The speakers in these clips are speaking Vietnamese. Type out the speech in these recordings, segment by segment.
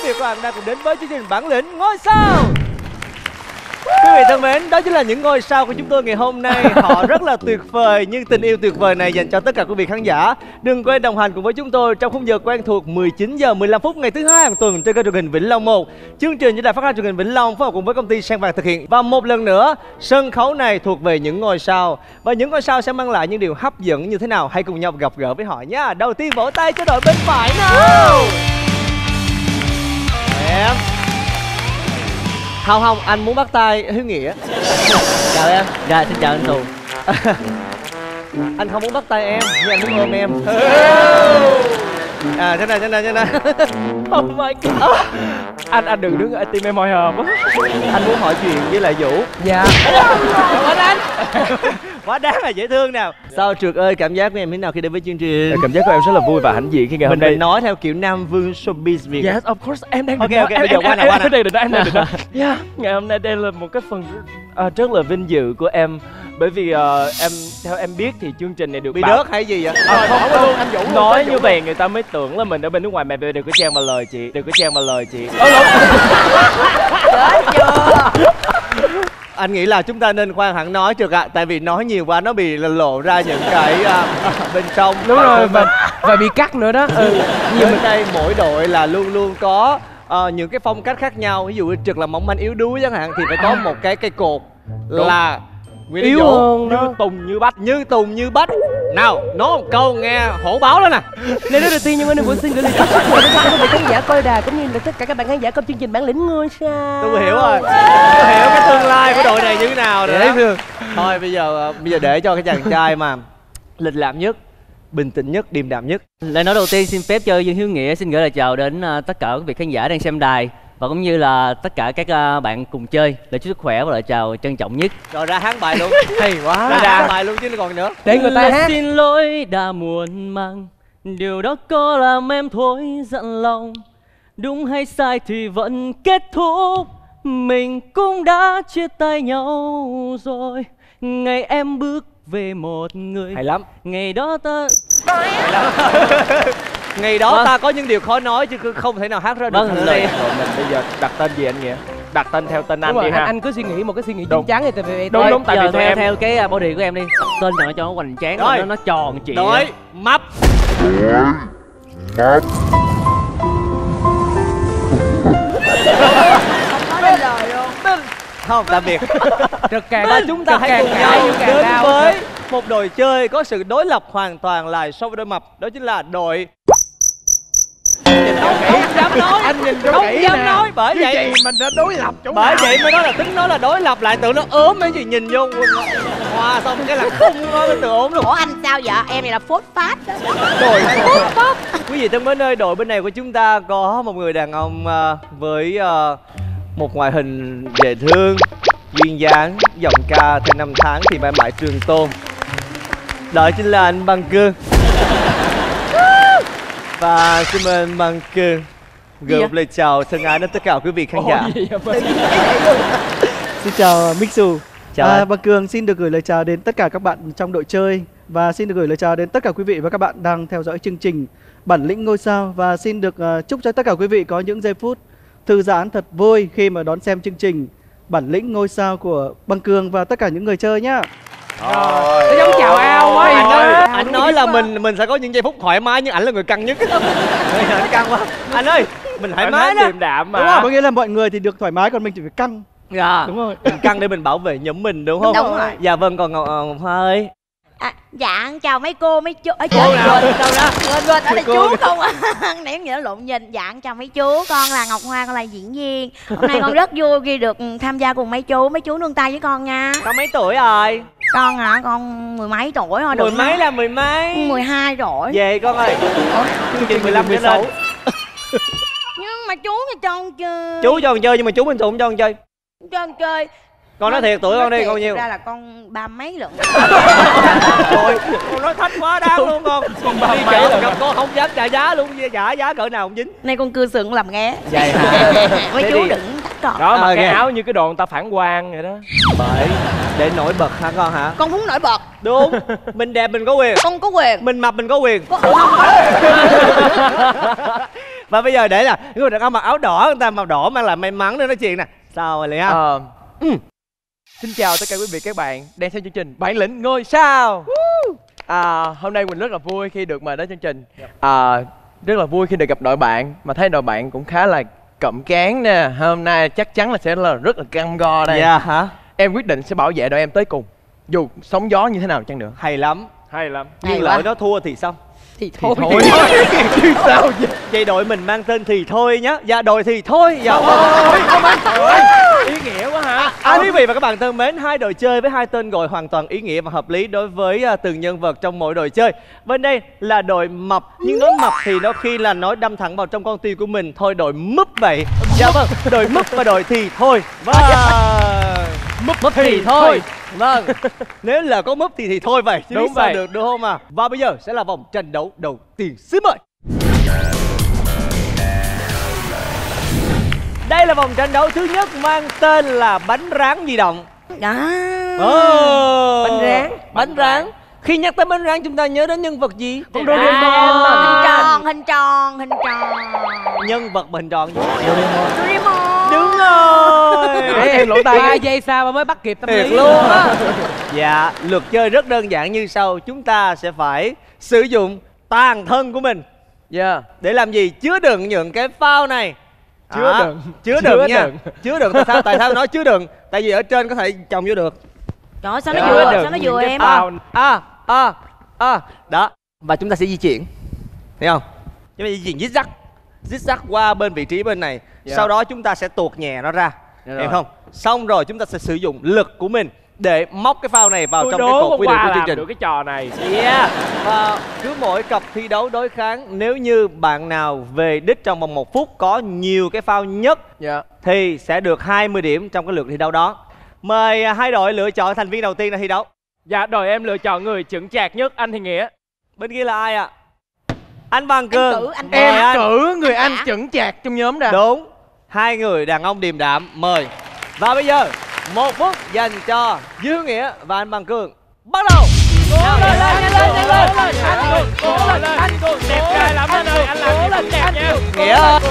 biệt của bạn đang cùng đến với chương trình Bản lĩnh ngôi sao. Quý vị thân mến, đó chính là những ngôi sao của chúng tôi ngày hôm nay. Họ rất là tuyệt vời, nhưng tình yêu tuyệt vời này dành cho tất cả quý vị khán giả. Đừng quên đồng hành cùng với chúng tôi trong khung giờ quen thuộc 19 giờ 15 phút ngày thứ hai hàng tuần trên kênh truyền hình Vĩnh Long 1. Chương trình do Đài Phát thanh Truyền hình Vĩnh Long phối hợp cùng với công ty Sen Vàng thực hiện. Và một lần nữa, sân khấu này thuộc về những ngôi sao, và những ngôi sao sẽ mang lại những điều hấp dẫn như thế nào, hãy cùng nhau gặp gỡ với họ nhé. Đầu tiên vỗ tay cho đội bên phải nào. Em không, anh muốn bắt tay Hiếu Nghĩa. Chào em. Dạ, xin chào anh Tùng. Anh không muốn bắt tay em, nhưng anh muốn ôm em. Thế này. Oh my god. Anh đừng đứng ở tim em hồi hộp. Anh muốn hỏi chuyện với lại Vũ. Dạ. Cảm ơn anh. Quá đáng là dễ thương nào. Sao Trượt ơi, cảm giác của em thế nào khi đến với chương trình? Cảm giác của em rất là vui và hãnh diện khi ngày hôm nay nói theo kiểu Nam Vương showbiz Việt. Yes, of course, em đang Ok, bây giờ qua nào. Em đang được. Yeah, ngày hôm nay đây là một cái phần rất là vinh dự của em. Bởi vì theo em biết thì chương trình này được bị đớt hay gì vậy? Không, anh Vũ nói như vậy người ta mới tưởng là mình ở bên nước ngoài. Mẹ đừng có chen vào lời chị, đừng có chen vào lời chị. Chết chưa? Anh nghĩ là chúng ta nên khoan hẳn nói Trượt ạ, tại vì nói nhiều quá nó bị lộ ra những cái bên trong. Đúng rồi, và bị cắt nữa đó. Nhưng bên đây mỗi đội là luôn luôn có những cái phong cách khác nhau. Ví dụ như Trượt là mỏng manh yếu đuối chẳng hạn thì phải có một cái cây cột là yếu hơn, như Tùng như Bách. Như Tùng như Bách. Nào, nói một câu nghe hổ báo đó nè. Lời nói đầu tiên nhưng mà Quỳnh xin gửi lời chúc sức khỏe đến tất cả khán giả coi đài cũng như là tất cả các bạn khán giả trong chương trình Bản lĩnh ngôi sao. Tôi hiểu rồi. Tôi hiểu cái tương lai của đội này như thế nào rồi đó. Thôi bây giờ để cho cái chàng trai mà lịch lãm nhất, bình tĩnh nhất, điềm đạm nhất. Lời nói đầu tiên xin phép cho Dương Hiếu Nghĩa xin gửi lời chào đến tất cả quý vị khán giả đang xem đài và cũng như là tất cả các bạn cùng chơi. Lời chúc sức khỏe và lời chào trân trọng nhất. Rồi ra hát bài luôn. Hay quá. Ra hát bài luôn chứ còn nữa. Để người ta hát. Xin lỗi đã muộn màng, điều đó có làm em thôi giận lòng. Đúng hay sai thì vẫn kết thúc, mình cũng đã chia tay nhau rồi. Ngày em bước về một người. Hay lắm. Ngày đó ta ngày đó ta có những điều khó nói chứ không thể nào hát ra được. Vâng, đây. Rồi mình bây giờ đặt tên gì anh Nghĩa? Đặt tên theo tên anh đi ha. Anh cứ suy nghĩ một cái suy nghĩ chín chắn thì tại đúng tại vì theo cái body của em đi, tên cho nó hoành tráng, nó tròn chị. Đội mập. không nói lời luôn. Không, tạm biệt. Và chúng ta hãy cùng nhau đến với một đội chơi có sự đối lập hoàn toàn lại so với đội mập. Đó chính là đội không dám nói. Anh nhìn cho không kỹ dám nè. nói bởi Chứ vậy gì mình đã đối lập chỗ bởi nào? vậy mới nói là tính nói là đối lập lại tưởng nó ốm mấy gì nhìn vô hoa xong cái là không nói từ ốm luôn. Ủa anh sao vậy? Em này là phốt phát đó. Đội quý vị thân mến ơi, đội bên này của chúng ta có một người đàn ông với một ngoại hình dễ thương, duyên dáng, giọng ca theo năm tháng thì mãi mãi trường tồn. Đó chính là anh Băng Cương. Và xin mời anh Băng Cương gửi một lời chào thân ái đến tất cả quý vị khán giả. Xin chào Mixu. Chào Băng Cương xin được gửi lời chào đến tất cả các bạn trong đội chơi và xin được gửi lời chào đến tất cả quý vị và các bạn đang theo dõi chương trình Bản lĩnh ngôi sao và xin được chúc cho tất cả quý vị có những giây phút thư giãn thật vui khi mà đón xem chương trình Bản lĩnh ngôi sao của Băng Cương và tất cả những người chơi nhá. Nó giống chào ao quá. Anh nói là mình sẽ có những giây phút thoải mái nhưng ảnh là người căng nhất. Anh căng quá. Anh ơi, mình thoải mái đó. Điềm đạm mà. Đúng không? Có nghĩa là mọi người thì được thoải mái còn mình chỉ phải căng. Dạ. Đúng rồi. Mình căng để mình bảo vệ nhóm mình đúng không? Đúng rồi. Dạ vâng, còn Ngọc Hoa ơi. Dạ chào mấy cô mấy chú. Cô nào? Đâu ra? Quên đó là chú không à. Nãy nghĩa lộn nhìn. Dạ chào mấy chú, con là Ngọc Hoa, con là diễn viên. Hôm nay con rất vui khi được tham gia cùng mấy chú nương tay với con nha. Con mấy tuổi rồi? Con hả? Con mười mấy tuổi thôi. Mười mấy là mười mấy? 12 rồi. Về con ơi. Chương trình 15 trở lên. Nhưng mà chú thì cho con chơi. Chú cho con chơi nhưng mà chú bình thường không cho con chơi. Cho con chơi. Con nói thiệt tuổi con đi, con nhiêu? Ra là con ba mấy lận. Rồi, con nói thách quá đáng luôn con. Con ba mấy lận. Con không dám trả giá luôn, trả giá cỡ nào không dính. Nay con cưa sừng làm nghe. Vậy hả? Mấy chú đừng thách con. Đó mà cái áo như cái đồ người ta phản quang vậy đó. Bởi để nổi bật hả con hả? Con muốn nổi bật. Đúng. Mình đẹp mình có quyền. Con có quyền. Mình mập mình có quyền. Con không có. Và bây giờ để là người đàn ông mặc áo đỏ, người ta màu đỏ mang lại may mắn để nói chuyện nè. Sao rồi Lê ha? Xin chào tất cả quý vị các bạn đang xem chương trình Bản lĩnh ngôi sao. Hôm nay Quỳnh rất là vui khi được mời đến chương trình. Rất là vui khi được gặp đội bạn, mà thấy đội bạn cũng khá là cộm cán nè. Hôm nay chắc chắn là sẽ là rất là cam go đây. Dạ hả? Em quyết định sẽ bảo vệ đội em tới cùng, dù sóng gió như thế nào chăng nữa. Hay lắm. Hay lắm. Nhưng lỡ nó thua thì sao? Thì thôi. Chứ sao vậy? Vậy đội mình mang tên Thì Thôi nhá. Dạ đội Thì Thôi. Dạ Ý nghĩa quá hả? Quý vị và các bạn thân mến, hai đội chơi với hai tên gọi hoàn toàn ý nghĩa và hợp lý đối với từng nhân vật trong mỗi đội chơi. Bên đây là đội mập, nhưng nói mập thì nó khi là nói đâm thẳng vào trong con tim của mình. Thôi đội múp vậy. Dạ vâng, đội múp và đội Thì Thôi. Vâng. Múp thì thôi. Vâng. Nếu là có múp thì thôi vậy. Chứ Đúng biết sao vậy. được đúng không à? Và bây giờ sẽ là vòng tranh đấu đầu tiên. Xin mời. Đây là vòng tranh đấu thứ nhất mang tên là bánh rán di động. Bánh rán. Bánh rán. Khi nhắc tới bánh rán chúng ta nhớ đến nhân vật gì? Con Doraemon. Hình tròn. Nhân vật hình tròn gì? Doraemon. Đúng rồi. Em lỗ tay. 3 giây sau mà mới bắt kịp tâm Thiệt lý luôn á. Dạ, luật chơi rất đơn giản như sau. Chúng ta sẽ phải sử dụng toàn thân của mình. Dạ. Để làm gì? Chứa đựng những cái phao này. Chứa đựng. Chứa đựng nha. Chứa đựng. Tại sao nói chứa đựng? Tại vì ở trên có thể chồng vô được. Trời ơi, sao nó vừa? Sao nó vừa em? Đó. Và chúng ta sẽ di chuyển. Thấy không? Chúng ta di chuyển zigzag qua bên vị trí bên này. Sau đó chúng ta sẽ tuột nhẹ nó ra. Hiểu không? Xong rồi chúng ta sẽ sử dụng lực của mình để móc cái phao này vào trong cái cột quy định của chương trình. Được cái trò này. Yeah. Và cứ mỗi cặp thi đấu đối kháng, nếu như bạn nào về đích trong vòng 1 phút có nhiều cái phao nhất thì sẽ được 20 điểm trong cái lượt thi đấu đó. Mời hai đội lựa chọn thành viên đầu tiên ra thi đấu. Dạ, đội em lựa chọn người chững chạc nhất, anh thì Nghĩa. Bên kia là ai ạ? Anh Văn Cường. Em cử người anh chững chạc trong nhóm ra. Đúng. Hai người đàn ông điềm đạm. Mời. Và bây giờ 1 phút dành cho Dương Nghĩa và anh Văn Cường. Bắt đầu. Lên. Anh Cường đẹp trai lắm anh ơi, anh làm gì đẹp nha. Nghĩa ơi.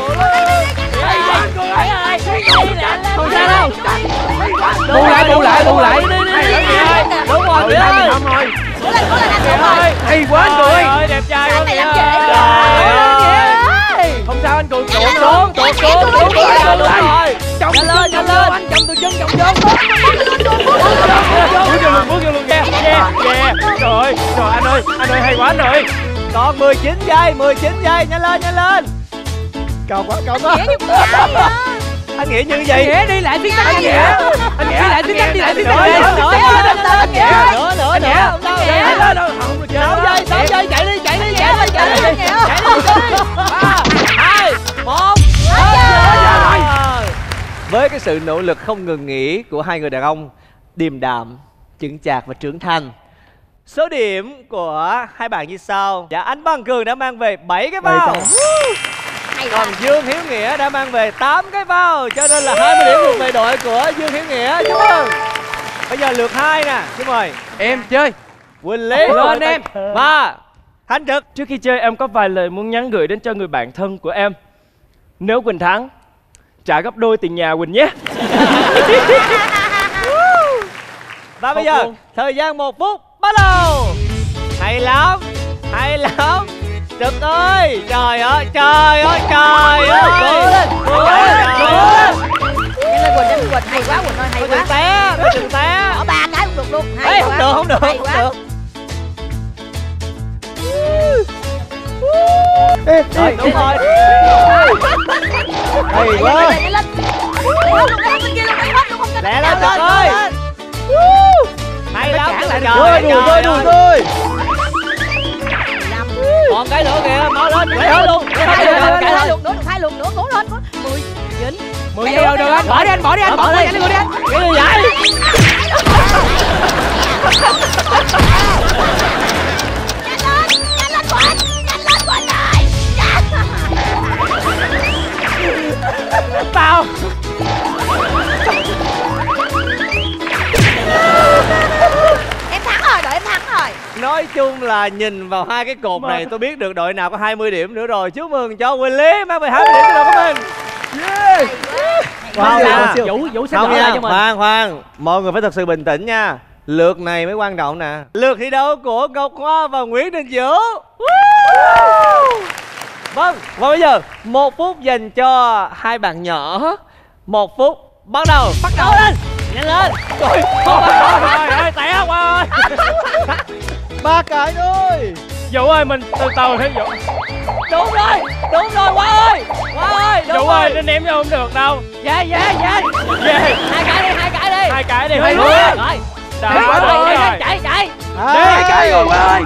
Không sao đâu. Bù lại. Đúng rồi, Nghĩa ơi. Hay quá anh Cường ơi, đẹp trai quá Nghĩa. Không sao anh Cường, trộn xuống. Đúng rồi. Nhanh lên. Anh chồng từ chân chồng vô. Bước vô luôn nha. Trời anh ơi, hay quá anh ơi. Còn 19 giây, nhanh lên. Cao quá. Anh Nghĩa như vậy. Nghĩa đi lại phía tách. Nghĩa đi lại phía tách. Nữa. 6 giây, chạy đi. 3, 2, 1. Với cái sự nỗ lực không ngừng nghỉ của hai người đàn ông điềm đạm, chững chạc và trưởng thành, số điểm của hai bạn như sau. Dạ, anh Văn Cường đã mang về 7 cái phao. Còn Dương Hiếu Nghĩa đã mang về 8 cái phao. Cho nên là 20 điểm thuộc về đội của Dương Hiếu Nghĩa. Chúc mừng. Bây giờ lượt 2 nè. Xin mời. Em chơi. Quỳnh Lý. Lên em. Và Thanh Trực. Trước khi chơi em có vài lời muốn nhắn gửi đến cho người bạn thân của em. Nếu Quỳnh thắng, trả gấp đôi tiền nhà Quỳnh nhé. Và bây giờ thời gian 1 phút bắt đầu. Hay lắm. Trực ơi. Trời ơi. Nhanh lên Quỳnh, hay quá Quỳnh ơi, hay quá. Đừng té. Bỏ 3 cái cũng được luôn. Hay quá. Không được. Hay quá. Rồi, đúng rồi. Hay quá. Nhanh lên. Lẹ lên Trực ơi. Hay lắm. Rồi. Còn cái nữa kìa, mau lên. Được hai luôn nữa, cố lên. 10 giây được anh. Bỏ đi anh. Cái gì vậy? Nhanh lên Quỳnh ơi. Tao. Em thắng rồi, đội em thắng rồi. Nói chung chung là nhìn vào hai cái cột này tôi biết được đội nào có 20 điểm nữa rồi. Chúc mừng cho Quỳnh Lý mang về 20 điểm cho đội của mình. Quá nha. Vũ sẽ Không gỡ lại nha, cho mình. khoan, mọi người phải thật sự bình tĩnh nha. Lượt này mới quan trọng nè. Lượt thi đấu của Ngọc Hoa và Nguyễn Đình Vũ. Vâng, và bây giờ 1 phút dành cho hai bạn nhỏ. 1 phút bắt đầu. Bắt đầu lên. Nhanh lên. Rồi, Trời ơi, té Hoa ơi. 3 cái thôi. Vũ ơi, mình từ từ thế Vũ. đúng rồi, Hoa ơi, đúng Vũ rồi. ơi, nó ném vô không được đâu. Về. Về. Hai cái đi. Hai cái đi. Rồi. Hai Rồi. đứa. Rồi. Đó rồi. Chạy. Hai cái rồi ơi.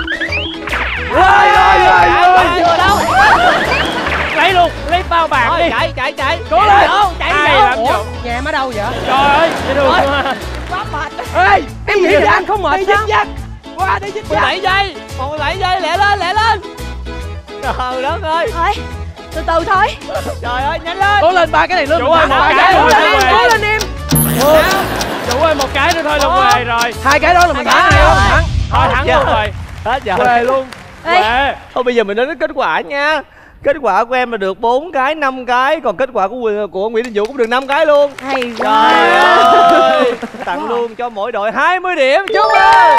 Chưa đâu. Lấy luôn, lấy bao bạc Thôi, đi. chạy. Cố lên. Chạy Ai đâu. làm Vũ? Nhà em ở đâu vậy? Trời ơi, dễ thương quá. Ê, em nghĩ là anh không mệt sao? Qua đi 17 giây. Còn 17 giây, lẹ lên. Trời đất ơi. Thôi, từ từ thôi. Trời ơi, nhanh lên. Cố lên 3 cái này luôn. Vũ ơi, một cái Cố nữa lên thôi em, cố về. lên em. Vũ ơi, một cái nữa thôi là về rồi. 2 cái đó là mình thắng hay không? Thắng. Thôi thắng luôn rồi. Hết giờ. Về luôn. Ê. Về. Thôi bây giờ mình nói đến kết quả nha. Kết quả của em là được 4 cái, 5 cái. Còn kết quả của Nguyễn Đình Vũ cũng được 5 cái luôn. Hay Trời quá. ơi. Tặng luôn cho mỗi đội 20 điểm. Chúc mừng.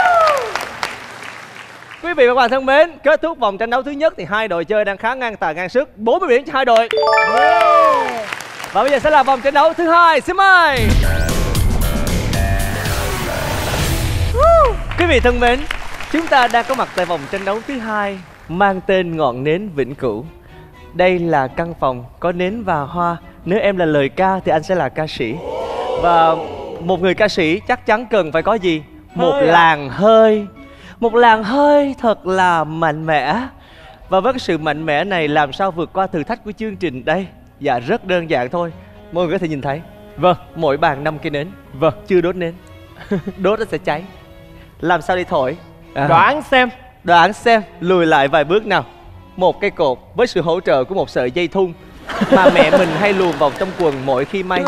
Quý vị và các bạn thân mến, kết thúc vòng tranh đấu thứ nhất thì hai đội chơi đang khá ngang tài ngang sức, 40 điểm cho hai đội. Và bây giờ sẽ là vòng tranh đấu thứ hai. Xin mời. Quý vị thân mến, chúng ta đang có mặt tại vòng tranh đấu thứ hai mang tên Ngọn Nến Vĩnh Cửu. Đây là căn phòng có nến và hoa. Nếu em là lời ca thì anh sẽ là ca sĩ. Và một người ca sĩ chắc chắn cần phải có gì? Một làn hơi. Một làn hơi thật là mạnh mẽ. Và với cái sự mạnh mẽ này làm sao vượt qua thử thách của chương trình đây? Dạ rất đơn giản thôi. Mọi người có thể nhìn thấy. Vâng. Mỗi bàn 5 cây nến. Vâng. Chưa đốt nến. Đốt nó sẽ cháy. Làm sao đi thổi? Đoán xem, lùi lại vài bước nào. Một cây cột với sự hỗ trợ của một sợi dây thun mà mẹ mình hay luồn vào trong quần mỗi khi may.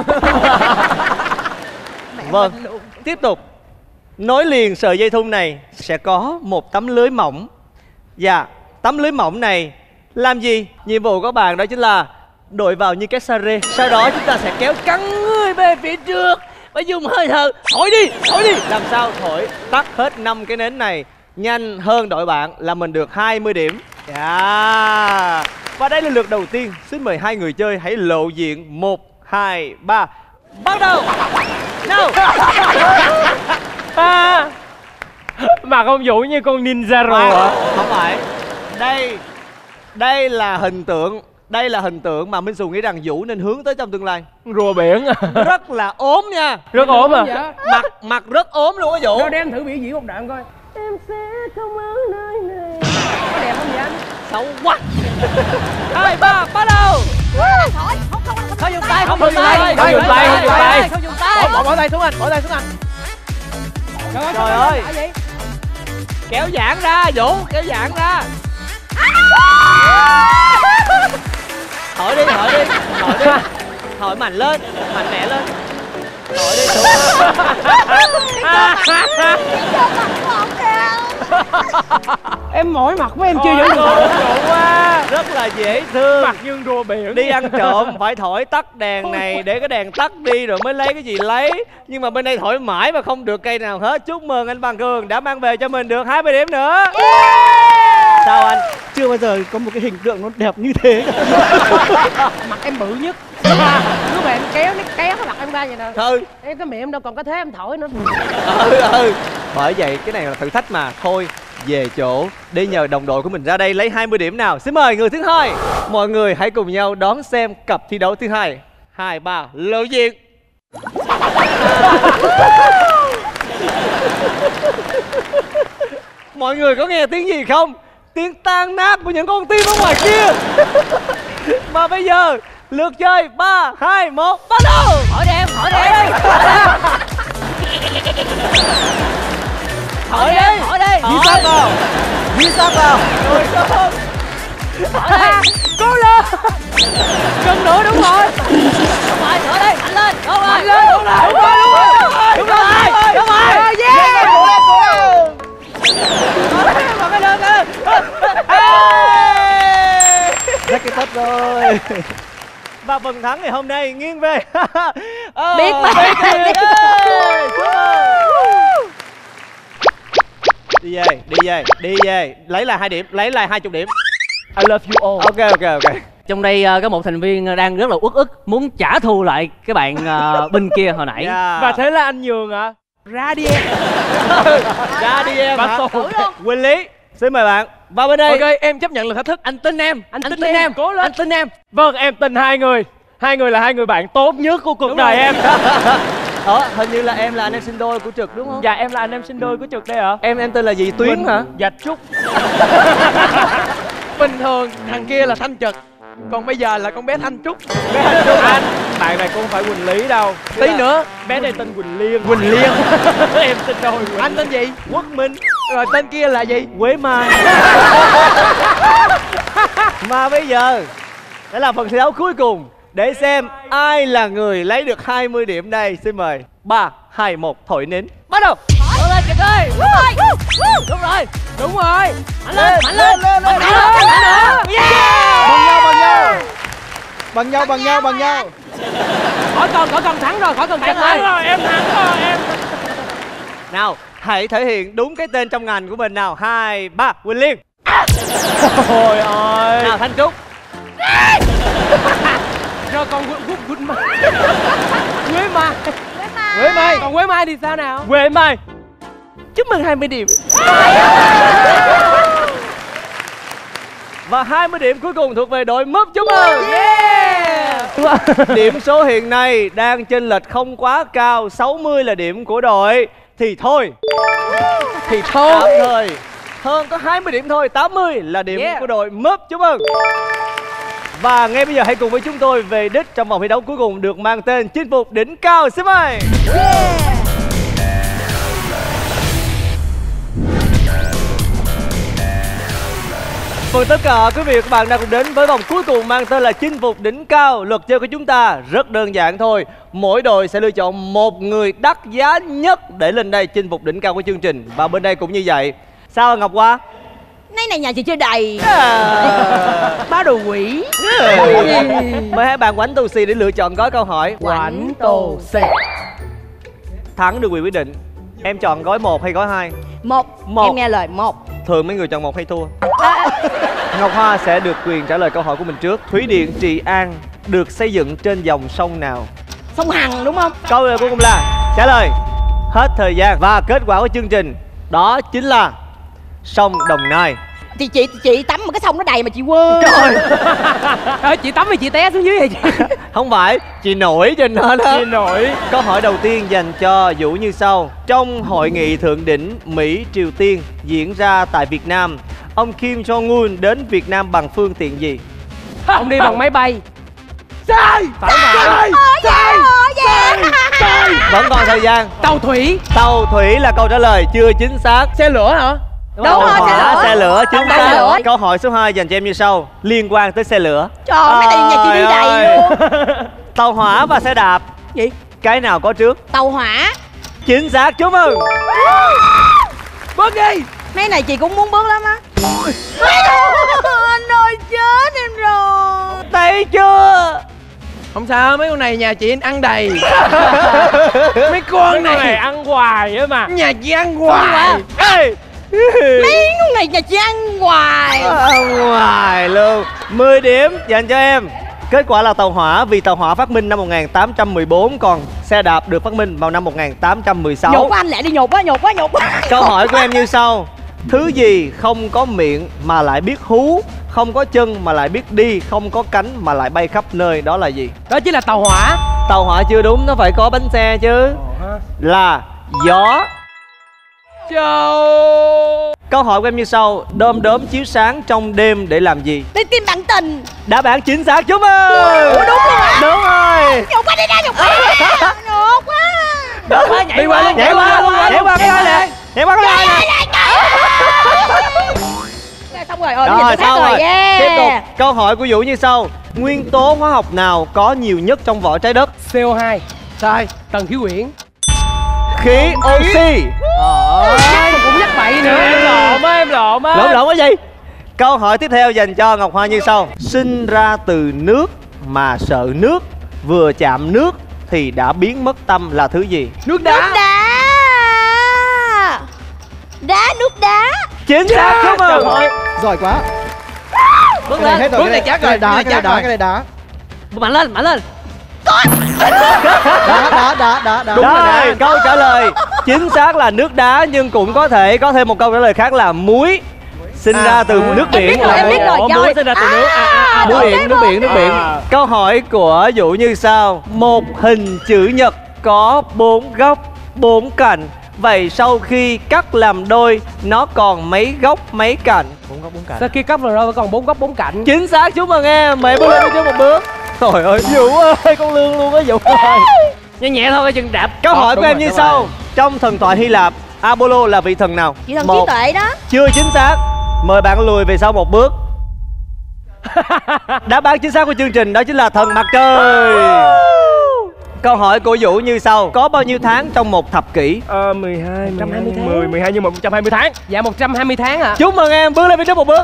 Vâng, tiếp tục. Nối liền sợi dây thun này sẽ có một tấm lưới mỏng. Dạ, tấm lưới mỏng này làm gì? Nhiệm vụ của các bạn đó chính là đội vào như cái sa rê. Sau đó chúng ta sẽ kéo căng người về phía trước và dùng hơi thở thổi đi. Làm sao thổi tắt hết 5 cái nến này nhanh hơn đội bạn là mình được 20 điểm. Dạ. Và đây là lượt đầu tiên. Xin mời hai người chơi hãy lộ diện. 1, 2, 3. Bắt đầu. Nào. Mặt ông Vũ như con ninja rồi hả? Không phải. Đây là hình tượng. Đây là hình tượng mà Minh Xù nghĩ rằng Vũ nên hướng tới trong tương lai. Rùa biển. Rất là ốm nha. Rất ốm à? Mặt rất ốm luôn á Vũ. Đâu đem thử biểu diễn một đoạn coi. Em sẽ không ở nơi này. Có đẹp không vậy anh? Xấu quá. 2, 3, bắt đầu. Thôi, Không dùng tay, không Không dùng dùng tay. tay, không dùng tay, không dùng tay. Không dùng tay. Bỏ tay xuống anh, bỏ tay xuống anh. Trời ơi. Kéo giãn ra Vũ, kéo giãn ra. Thổi đi. Thổi mạnh lên, mạnh mẽ lên. Thổi đi. Em mỏi mặt với em chưa vẫn được. Quá. Rất là dễ thương. Mặt như rùa biển. Đi ăn trộm phải thổi tắt đèn này để cái đèn tắt đi rồi mới lấy cái gì lấy. Nhưng mà bên đây thổi mãi mà không được cây nào hết. Chúc mừng anh Bằng Cường đã mang về cho mình được 20 điểm nữa. Sao anh? Chưa bao giờ có một cái hình tượng nó đẹp như thế. Mặt em bự nhất. Lúc mà em kéo cái mặt em ra vậy nè. Ừ. Em cái miệng em đâu còn có thế em thổi nữa. Bởi vậy cái này là thử thách mà. Thôi về chỗ để nhờ đồng đội của mình ra đây lấy 20 điểm nào. Xin mời người thứ hai. Mọi người hãy cùng nhau đón xem cặp thi đấu thứ hai. 2, 3, lộ diện. Mọi người có nghe tiếng gì không? Tiếng tan nát của những con tim ở ngoài kia. Mà bây giờ lượt chơi 3, 2, 1 bắt đầu. Hỏi đi em, hỏi đi. Hỏi đi. Ghi sát vào. Rồi không. Hỏi đi. Cố lên. Cần nữa đúng rồi. Đúng rồi, hỏi đi. Mạnh lên. Đúng rồi. Đúng rồi. Yeah. hết rồi. Và phần thắng ngày hôm nay nghiêng về Biết mà. Đi về, lấy lại 2 điểm, lấy lại 20 điểm. I love you all. Ok. Trong đây có một thành viên đang rất là uất ức muốn trả thù lại cái bạn bên kia hồi nãy. Và thế là anh nhường hả? Ra đi em. Ra đi em hả? Thử luôn. Quỳnh Lý, xin mời bạn vào bên đây. Ok, em chấp nhận lời thách thức. Anh tin em, Anh tin em. Cố lên. anh tin em. Vâng, em tin hai người. Hai người là hai người bạn tốt nhất của cuộc đời em. Hình như là em là anh em sinh đôi của Trực đúng không? Dạ, em là anh em sinh đôi của Trực đây hả? Em tên là gì? Tuyến hả? Dạ, Trúc. Bình thường thằng kia là Thanh Trực, còn bây giờ là con bé Thanh Trúc. Anh, bạn này cũng không phải Quỳnh Lý đâu. Tí nữa, bé này tên Quỳnh Liên. Quỳnh Liên. Em tên đôi Quỳnh. Anh tên gì? Quốc Minh. Rồi tên kia là gì? Quế Mai. Mà bây giờ sẽ là phần thi đấu cuối cùng để xem ai là người lấy được 20 điểm đây. Xin mời 3, 2, 1 thổi nến. Bắt đầu. Đúng rồi Trực ơi. Đúng rồi. Đúng rồi. Mạnh lên. Bằng nhau. Khỏi cần thắng rồi, khỏi cần chặt rồi. Em thắng rồi, em. Nào, hãy thể hiện đúng cái tên trong ngành của mình nào. 2, 3, Quỳnh Liên. Trời ơi. Nào, Thanh Trúc. Rồi còn Quế Mai. Quế Mai. Còn Quế Mai thì sao nào? Quế Mai. Chúc mừng 20 điểm. Và 20 điểm cuối cùng thuộc về đội Múp. Chúc mừng. Điểm số hiện nay đang chênh lệch không quá cao. 60 là điểm của đội Thì Thôi. Tạm thời hơn có 20 điểm thôi. 80 là điểm của đội Múp. Chúc mừng. Và ngay bây giờ hãy cùng với chúng tôi về đích trong vòng thi đấu cuối cùng được mang tên Chinh phục đỉnh cao. Xin mời. Vâng, tất cả quý vị và các bạn đang cùng đến với vòng cuối cùng mang tên là Chinh phục đỉnh cao. Luật chơi của chúng ta rất đơn giản thôi. Mỗi đội sẽ lựa chọn một người đắt giá nhất để lên đây chinh phục đỉnh cao của chương trình. Và bên đây cũng như vậy. Sao Ngọc Hoa? Này nhà chị chơi đầy. Ba đồ quỷ. Mời hai bạn Quánh Tù Xì để lựa chọn gói câu hỏi. Quánh Tù Xì. Thắng được quyền quyết định. Em chọn gói 1 hay gói 2? Một. Em nghe lời 1. Thường mấy người chọn 1 hay thua? Ngọc Hoa sẽ được quyền trả lời câu hỏi của mình trước. Thủy điện Trị An được xây dựng trên dòng sông nào? Sông Hằng đúng không? Câu cuối cùng là trả lời. Hết thời gian. Và kết quả của chương trình đó chính là sông Đồng Nai. Thì chị tắm mà cái sông nó đầy mà chị quên. Trời. Chị tắm thì chị té xuống dưới vậy chị. Không phải, chị nổi trên nó đó. Chị nổi. Câu hỏi đầu tiên dành cho Vũ như sau. Trong hội nghị thượng đỉnh Mỹ Triều Tiên diễn ra tại Việt Nam, ông Kim Jong-un đến Việt Nam bằng phương tiện gì? Ông đi bằng máy bay. Sai. Sai. Vẫn còn thời gian. Tàu thủy. Tàu thủy là câu trả lời chưa chính xác. Xe lửa hả? Đúng rồi, Xe lửa chính Xe xác. lửa. Câu hỏi số 2 dành cho em như sau. Liên quan tới xe lửa. Trời ơi, mấy nhà chị đi đầy luôn. Tàu hỏa và xe đạp. Gì? Cái nào có trước? Tàu hỏa. Chính xác, chúc mừng. Bước đi. Mấy này chị cũng muốn bước lắm á. Anh ơi chết em rồi. Thấy chưa? Không sao, mấy con này nhà chị ăn đầy. Mấy con này ăn hoài á mà. Nhà chị ăn hoài. Ê. Mấy con này nhà chị ăn hoài. Ăn hoài luôn. 10 điểm dành cho em. Kết quả là tàu hỏa vì tàu hỏa phát minh năm 1814, còn xe đạp được phát minh vào năm 1816. Nhột quá anh lại đi, nhột quá. Câu hỏi của em như sau. Thứ gì không có miệng mà lại biết hú, không có chân mà lại biết đi, không có cánh mà lại bay khắp nơi, đó là gì? Đó chính là tàu hỏa. Tàu hỏa chưa đúng, nó phải có bánh xe chứ. Là gió. Trời. Câu hỏi của em như sau. Đom đóm chiếu sáng trong đêm để làm gì? Đi tìm bạn tình. Đáp án chính xác, chúc mừng. Ủa, đúng luôn hả? Đúng rồi. Nhột quá đi ra, nhột quá. Đúng quá, nhảy qua cái này nè. Nhảy qua cái này nè. Xong rồi, Rồi, xong rồi. Yeah. Tiếp tục. Câu hỏi của Vũ như sau. Nguyên tố hóa học nào có nhiều nhất trong vỏ trái đất? CO2. Sai. Tần khí quyển. Khí oxy. Cũng nhắc bậy nữa. Em lộn á. Lộn cái gì? Câu hỏi tiếp theo dành cho Ngọc Hoa như sau. Sinh ra từ nước mà sợ nước, vừa chạm nước thì đã biến mất tâm là thứ gì? Nước đá. Nước đá. Đá, nước đá. Chính xác, chúc mừng. Giỏi quá. Bước Cái này lên. hết rồi. Bước này chắc rồi, Cái này bước này chắc đá, rồi. cái này đá. Mạnh lên, mạnh lên. Đá. Đúng rồi, câu trả lời chính xác là nước đá, nhưng cũng có thể có thêm một câu trả lời khác là muối. Sinh ra từ nước biển là em biết rồi, muối. rồi. Sinh ra từ nước. Nước biển. Câu hỏi của Vũ như sau. Một hình chữ nhật có 4 góc, 4 cạnh. Vậy sau khi cắt làm đôi, nó còn mấy góc, mấy cạnh? 4 góc, 4 cạnh. Sau khi cắt rồi vẫn còn 4 góc 4 cạnh. Chính xác, chúc mừng em. Mẹ bước lên đi trước một bước. Trời ơi, Vũ ơi, con lương luôn á Vũ ơi. Nhẹ nhẹ thôi, chừng đạp. Câu hỏi của đúng em rồi, như đúng sau. rồi. Trong thần thoại Hy Lạp, Apollo là vị thần nào? Chị thần trí tuệ đó. Chưa chính xác. Mời bạn lùi về sau một bước. Đáp án chính xác của chương trình đó chính là thần mặt trời. Câu hỏi của Vũ như sau. Có bao nhiêu tháng trong một thập kỷ? 12, 120 tháng. 10, 12 nhưng mà 120 tháng. Dạ 120 tháng ạ. Chúc mừng em, bước lên phía trước một bước.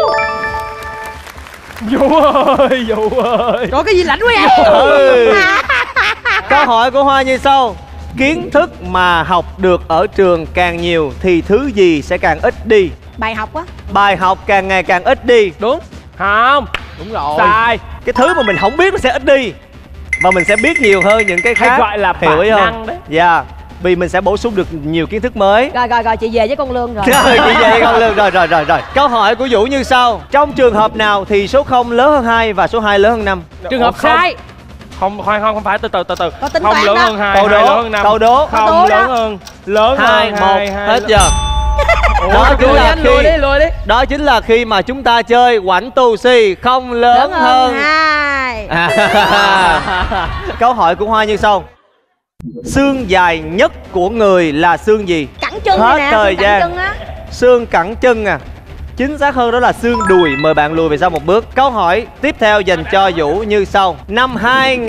Vũ ơi, Vũ ơi. Có cái gì lạnh quá em. Ừ. Câu hỏi của Hoa như sau. Kiến thức mà học được ở trường càng nhiều thì thứ gì sẽ càng ít đi? Bài học á. Bài học càng ngày càng ít đi. Đúng. Không. Đúng rồi. Sai. Cái thứ mà mình không biết nó sẽ ít đi, và mình sẽ biết nhiều hơn những cái khác. Hay gọi là hiểu ý bản không? năng đấy. Dạ. Vì mình sẽ bổ sung được nhiều kiến thức mới. Rồi chị về với con Lương rồi. Rồi chị vậy con Lương. Rồi. Câu hỏi của Vũ như sau. Trong trường hợp nào thì số 0 lớn hơn 2 và số 2 lớn hơn 5? Trường hợp Không. sai. Không, không phải, từ từ. Có tính Không toán lớn đó. hơn 2, Câu 2 đố, lớn hơn 5. câu đố. Câu đố Không đó. lớn 2, hơn 1, 2, hết giờ. Đó chính Lùi là anh, lùi khi đi, lùi đi. đó chính là khi mà chúng ta chơi quảnh tù xì không lớn hơn. 2. Câu hỏi của Hoa như sau. Xương dài nhất của người là xương gì? Cẳng chân Hết này nè. thời Cẳng gian. chân á. Xương cẳng chân à. Chính xác hơn đó là xương đùi. Mời bạn lùi về sau một bước. Câu hỏi tiếp theo dành cho Vũ như sau. Năm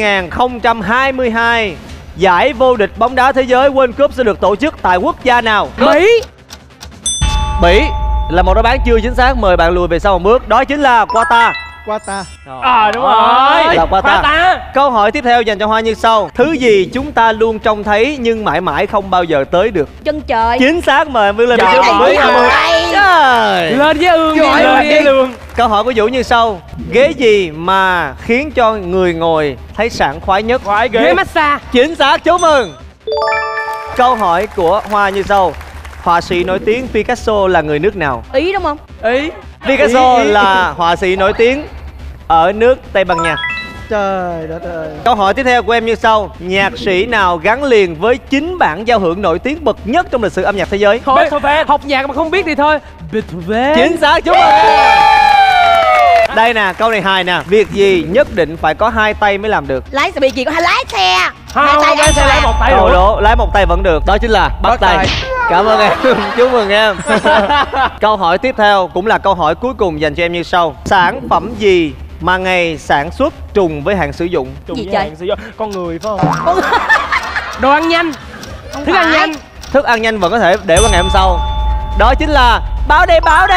2022, giải vô địch bóng đá thế giới World Cup sẽ được tổ chức tại quốc gia nào? Mỹ. Bỉ là một đáp án chưa chính xác. Mời bạn lùi về sau một bước. Đó chính là Qatar. Qatar. Đúng rồi. Là Qatar. Câu hỏi tiếp theo dành cho Hoa như sau. Thứ gì chúng ta luôn trông thấy nhưng mãi mãi không bao giờ tới được? Chân trời. Chính xác, mời em bước lên Trời phía trước một bước. ơi. Trời. Lên với ương đi, Giỏi lên lên đi. cái lương. Câu hỏi của Vũ như sau. Ghế gì mà khiến cho người ngồi thấy sảng khoái nhất? Khoái Ghế ghế. massage. Chính xác, chúc mừng. Câu hỏi của Hoa như sau. Họa sĩ nổi tiếng Picasso là người nước nào? Ý đúng không? Ý. Picasso là họa sĩ nổi tiếng ở nước Tây Ban Nha. Trời đất ơi. Câu hỏi tiếp theo của em như sau. Nhạc sĩ nào gắn liền với 9 bản giao hưởng nổi tiếng bậc nhất trong lịch sử âm nhạc thế giới? Thôi, Beethoven. học nhạc mà không biết thì thôi. Beethoven. Chính xác, chúc mừng. Đây nè, câu này hài nè. Việc gì nhất định phải có 2 tay mới làm được? Lái xe bị gì có hay lái xe. Không, Hai tay lái xe an lái toàn. một tay Câu được. đố lái một tay vẫn được. Đó chính là bắt tay. Cảm ơn em. Chúc mừng em. Câu hỏi tiếp theo cũng là câu hỏi cuối cùng dành cho em như sau. Sản phẩm gì mà ngày sản xuất trùng với hạn sử dụng? Trùng Gì với trời? hàng sử dụng. Con người phải không? Đồ ăn nhanh. Không Thức ăn phải. nhanh. Thức ăn nhanh vẫn có thể để qua ngày hôm sau. Đó chính là báo đêm. Báo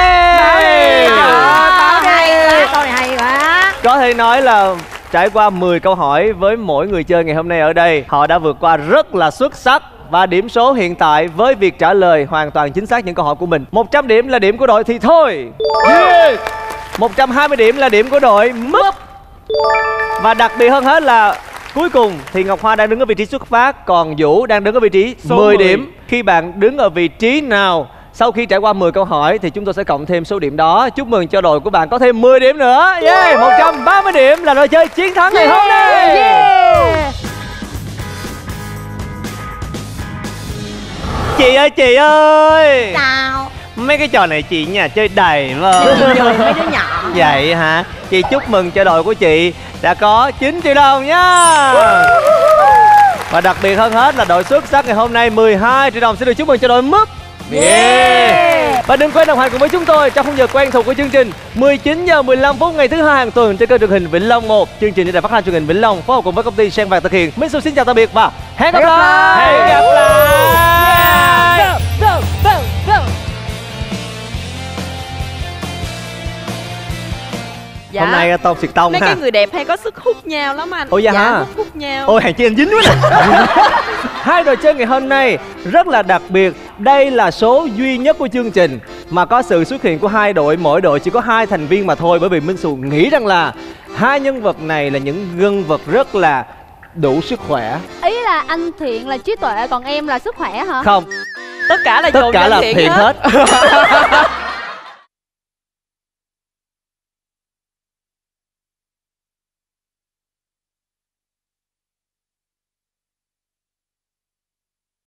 đây. Câu này hay quá. Có thể nói là trải qua 10 câu hỏi với mỗi người chơi ngày hôm nay ở đây, họ đã vượt qua rất là xuất sắc. Và điểm số hiện tại với việc trả lời hoàn toàn chính xác những câu hỏi của mình, 100 điểm là điểm của đội Thì Thôi, 120 điểm là điểm của đội Múp. Và đặc biệt hơn hết là cuối cùng thì Ngọc Hoa đang đứng ở vị trí xuất phát, còn Vũ đang đứng ở vị trí Số 10 10. điểm. Khi bạn đứng ở vị trí nào sau khi trải qua 10 câu hỏi thì chúng tôi sẽ cộng thêm số điểm đó. Chúc mừng cho đội của bạn có thêm 10 điểm nữa. 130 điểm là đội chơi chiến thắng ngày hôm nay. Chị ơi Sao? mấy cái trò này chị nhà chơi đầy mà. Chị chơi mấy đứa nhỏ. Vậy hả? Chị chúc mừng cho đội của chị đã có 9 triệu đồng nha. Và đặc biệt hơn hết là đội xuất sắc ngày hôm nay 12 triệu đồng sẽ được chúc mừng cho đội Múp. Và đừng quên đồng hành cùng với chúng tôi trong khung giờ quen thuộc của chương trình 19 giờ 15 phút ngày thứ hai hàng tuần trên kênh truyền hình Vĩnh Long 1. Chương trình do Đài Phát thanh Truyền hình Vĩnh Long phối hợp cùng với công ty Sen Vàng thực hiện. Minh Xuân xin chào tạm biệt và hẹn gặp lại. Hẹn gặp lại. Go, go, go. Dạ. Hôm nay Tôn xịt tông mấy ha. cái người đẹp hay có sức hút nhau lắm anh. Ôi dạ hả? hút nhau. Ôi hàng chi anh dính quá nè. Hai đội chơi ngày hôm nay rất là đặc biệt. Đây là số duy nhất của chương trình mà có sự xuất hiện của hai đội. Mỗi đội chỉ có 2 thành viên mà thôi. Bởi vì Minh Xù nghĩ rằng là hai nhân vật này là những nhân vật rất là đủ sức khỏe. Ý là anh Thiện là trí tuệ, còn em là sức khỏe hả? Không, Tất cả là tất dồn cả cho là Thiện hết.